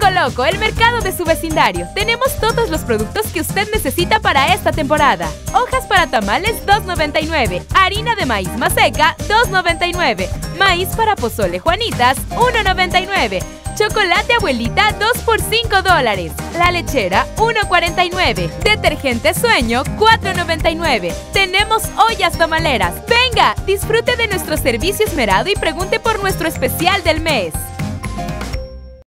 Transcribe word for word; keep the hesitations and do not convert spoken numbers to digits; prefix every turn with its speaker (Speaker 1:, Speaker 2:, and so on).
Speaker 1: Bingo Loco, el mercado de su vecindario. Tenemos todos los productos que usted necesita para esta temporada. Hojas para tamales, dos noventa y nueve. Harina de maíz maseca, dos noventa y nueve. Maíz para pozole Juanitas, uno noventa y nueve. Chocolate Abuelita, dos por cinco dólares. La lechera, uno cuarenta y nueve. Detergente Sueño, cuatro noventa y nueve. Tenemos ollas tamaleras. Venga, disfrute de nuestro servicio esmerado y pregunte por nuestro especial del mes.